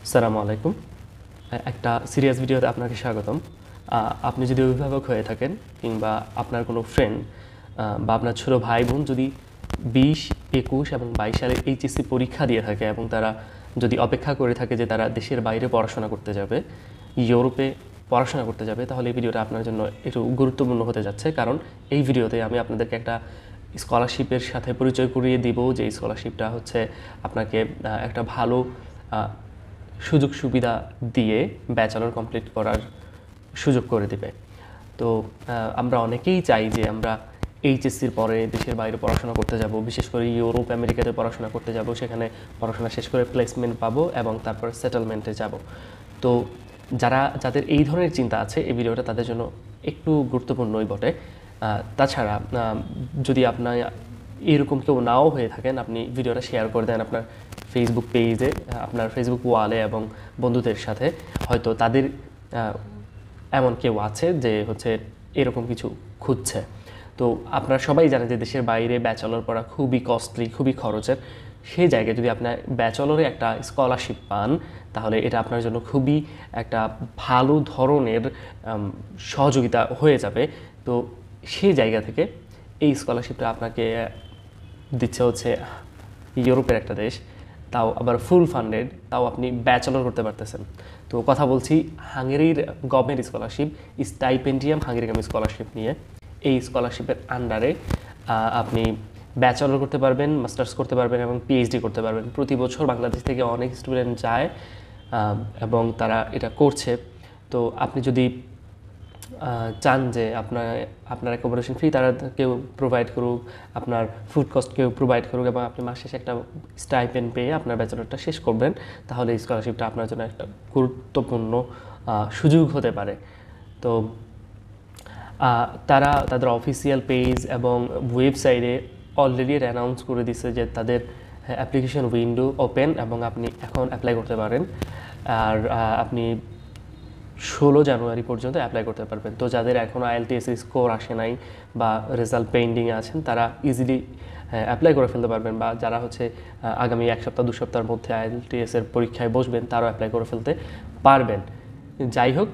আসসালামু আলাইকুম। একটা সিরিয়াস ভিডিওতে আপনাকে স্বাগতম। আপনি যদি অভিভাবক হয়ে থাকেন কিংবা আপনার কোনো ফ্রেন্ড বা আপনার ছোটো ভাই বোন যদি 20, 21 এবং 22 সালে এইচএসসি পরীক্ষা দিয়ে থাকে এবং তারা যদি অপেক্ষা করে থাকে যে তারা দেশের বাইরে পড়াশোনা করতে যাবে, ইউরোপে পড়াশোনা করতে যাবে, তাহলে এই ভিডিওটা আপনার জন্য একটু গুরুত্বপূর্ণ হতে যাচ্ছে। কারণ এই ভিডিওতে আমি আপনাদেরকে একটা স্কলারশিপের সাথে পরিচয় করিয়ে দিব, যে স্কলারশিপটা হচ্ছে আপনাকে একটা ভালো সুযোগ সুবিধা দিয়ে ব্যাচেলর কমপ্লিট করার সুযোগ করে দেবে। তো আমরা অনেকেই চাই যে আমরা এইচএসসির পরে দেশের বাইরে পড়াশোনা করতে যাব, বিশেষ করে ইউরোপ আমেরিকাতে পড়াশোনা করতে যাব, সেখানে পড়াশোনা শেষ করে প্লেসমেন্ট পাবো এবং তারপর সেটেলমেন্টে যাব। তো যাদের এই ধরনের চিন্তা আছে, এই ভিডিওটা তাদের জন্য একটু গুরুত্বপূর্ণই বটে। তাছাড়া যদি আপনার এরকম কেউ নাও হয়ে থাকেন, আপনি ভিডিওটা শেয়ার করে দেন আপনার ফেসবুক পেজে, আপনার ফেসবুক ওয়ালে এবং বন্ধুদের সাথে। হয়তো তাদের এমন কেউ আছে যে হচ্ছে এরকম কিছু খুঁজছে। তো আপনারা সবাই জানেন যে দেশের বাইরে ব্যাচেলর পড়া খুবই কস্টলি, খুবই খরচের। সেই জায়গায় যদি আপনার ব্যাচেলরে একটা স্কলারশিপ পান, তাহলে এটা আপনার জন্য খুবই একটা ভালো ধরনের সহযোগিতা হয়ে যাবে। তো সেই জায়গা থেকে এই স্কলারশিপটা আপনাকে দিচ্ছে হচ্ছে ইউরোপের একটা দেশ, তাও আবার ফুল ফান্ডেড, তাও আপনি ব্যাচেলর করতে পারতেছেন। তো কথা বলছি হাঙ্গেরির government scholarship Stipendium Hungaricum scholarship নিয়ে। এই স্কলারশিপের আন্ডারে আপনি ব্যাচেলর করতে পারবেন, মাস্টার্স করতে পারবেন এবং পিএইচডি করতে পারবেন। প্রতি বছর বাংলাদেশ থেকে অনেক স্টুডেন্ট যায় এবং তারা এটা করছে। তো আপনি যদি চান যে আপনার অ্যাকোমোডেশন ফ্রি তারা কেউ প্রোভাইড করুক, আপনার ফুড কস্ট কেউ প্রোভাইড করুক, এবং আপনি মাস শেষে একটা স্টাইপেন্ড পেয়ে আপনার ব্যাচেলরটা শেষ করবেন, তাহলে এই স্কলারশিপটা আপনার জন্য একটা গুরুত্বপূর্ণ সুযোগ হতে পারে। তো তারা তাদের অফিসিয়াল পেজ এবং ওয়েবসাইটে অলরেডি অ্যানাউন্স করে দিচ্ছে যে তাদের অ্যাপ্লিকেশন উইন্ডো ওপেন এবং আপনি এখন অ্যাপ্লাই করতে পারেন। আর আপনি 16 জানুয়ারি পর্যন্ত অ্যাপ্লাই করতে পারবেন। তো যাদের এখনও IELTS স্কোর আসে নাই বা রেজাল্ট পেন্ডিংয়ে আছেন, তারা ইজিলি অ্যাপ্লাই করে ফেলতে পারবেন। বা যারা হচ্ছে আগামী 1 সপ্তাহ 2 সপ্তাহের মধ্যে IELTS এর পরীক্ষায় বসবেন, তারাও অ্যাপ্লাই করে ফেলতে পারবেন। যাই হোক,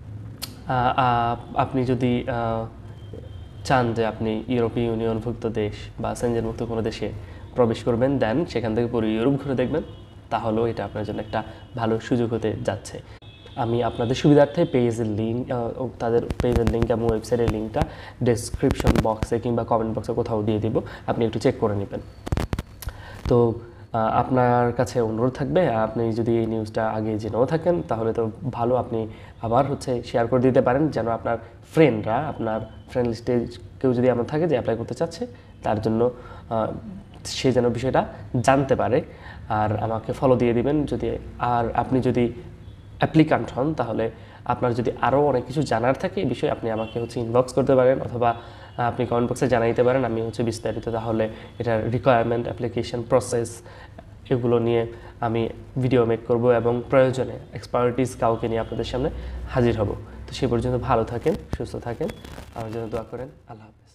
আপনি যদি চান যে আপনি ইউরোপীয় ইউনিয়নভুক্ত দেশ বা সেনজেনমুক্ত কোনো দেশে প্রবেশ করবেন, দেন সেখান থেকে পুরো ইউরোপ ঘুরে দেখবেন, তাহলেও এটা আপনার জন্য একটা ভালো সুযোগ হতে যাচ্ছে। আমি আপনাদের সুবিধার্থে পেজের লিঙ্ক, তাদের পেজের লিঙ্ক এবং ওয়েবসাইটের লিঙ্কটা ডেসক্রিপশন বক্সে কিংবা কমেন্ট বক্সে কোথাও দিয়ে দিব, আপনি একটু চেক করে নেবেন। তো আপনার কাছে অনুরোধ থাকবে, আপনি যদি এই নিউজটা আগে জেনেও থাকেন তাহলে তো ভালো, আপনি আবার হচ্ছে শেয়ার করে দিতে পারেন, যেন আপনার ফ্রেন্ডরা, আপনার ফ্রেন্ড লিস্টে কেউ যদি এমন থাকে যে অ্যাপ্লাই করতে চাচ্ছে, তার জন্য সে যেন বিষয়টা জানতে পারে। আর আমাকে ফলো দিয়ে দিবেন যদি, আর আপনি যদি অ্যাপ্লিকান্ট হন, তাহলে আপনার যদি আরও অনেক কিছু জানার থাকে এই বিষয়ে, আপনি আমাকে হচ্ছে ইনবক্স করতে পারেন, অথবা আপনি কমেন্ট বক্সে জানাইতে পারেন। আমি হচ্ছে বিস্তারিত তাহলে এটার রিকোয়ারমেন্ট, অ্যাপ্লিকেশন প্রসেস, এগুলো নিয়ে আমি ভিডিও মেক করব এবং প্রয়োজনে এক্সপার্টিস কাউকে নিয়ে আপনাদের সামনে হাজির হব। তো সে পর্যন্ত ভালো থাকেন, সুস্থ থাকেন, আমার জন্য দোয়া করেন। আল্লাহ হাফেজ।